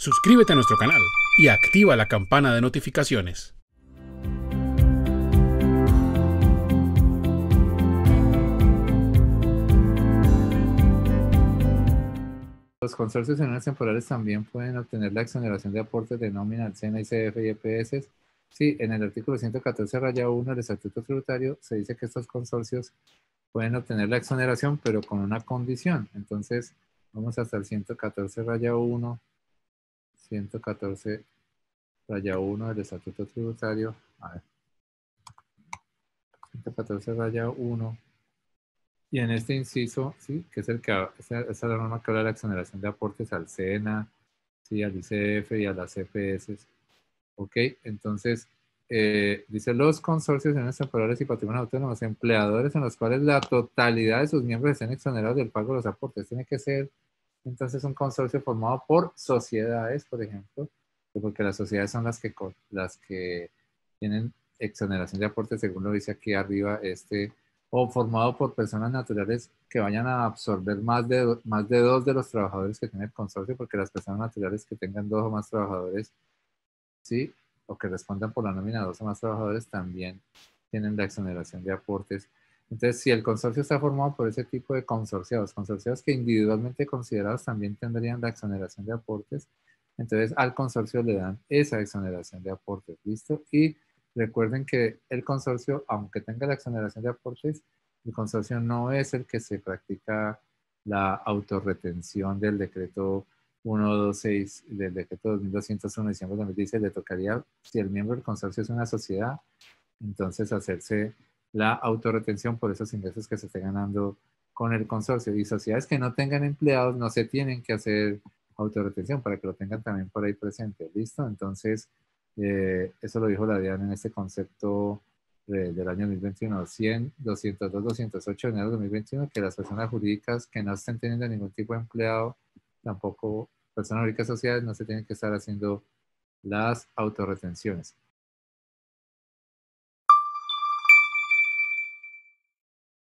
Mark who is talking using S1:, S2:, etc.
S1: suscríbete a nuestro canal y activa la campana de notificaciones.
S2: Los consorcios en unidades temporales también pueden obtener la exoneración de aportes de nómina al SENA, ICF y EPS. Sí, en el artículo 114-1 del Estatuto Tributario se dice que estos consorcios pueden obtener la exoneración, pero con una condición. Entonces, vamos hasta el 114-1, 114-1 del Estatuto Tributario. A ver, 114-1. Y en este inciso, sí, que es el que esa es la norma que habla de la exoneración de aportes al SENA, sí, al ICF y a las CPS. Ok, entonces, dice los consorcios en temporales y patrimonio autónomos, empleadores en los cuales la totalidad de sus miembros estén exonerados del pago de los aportes. Tiene que ser, entonces, un consorcio formado por sociedades, por ejemplo, porque las sociedades son las que tienen exoneración de aportes, según lo dice aquí arriba, o formado por personas naturales que vayan a absorber más de dos de los trabajadores que tiene el consorcio, porque las personas naturales que tengan dos o más trabajadores, ¿sí? O que respondan por la nómina de dos o más trabajadores también tienen la exoneración de aportes. Entonces, si el consorcio está formado por ese tipo de consorciados que individualmente considerados también tendrían la exoneración de aportes, entonces al consorcio le dan esa exoneración de aportes, ¿listo? Y recuerden que el consorcio, aunque tenga la exoneración de aportes, el consorcio no es el que se practica la autorretención del decreto 126 del decreto 2201 de diciembre de 2010. Le tocaría, si el miembro del consorcio es una sociedad, entonces hacerse la autorretención por esos ingresos que se esté ganando con el consorcio. Y sociedades que no tengan empleados no se tienen que hacer autorretención, para que lo tengan también por ahí presente. ¿Listo? Entonces, eso lo dijo la DIAN en este concepto del año 2021, 100, 202, 208 de enero de 2021, que las personas jurídicas que no estén teniendo ningún tipo de empleado, tampoco personas jurídicas sociedades, no se tienen que estar haciendo las autorretenciones.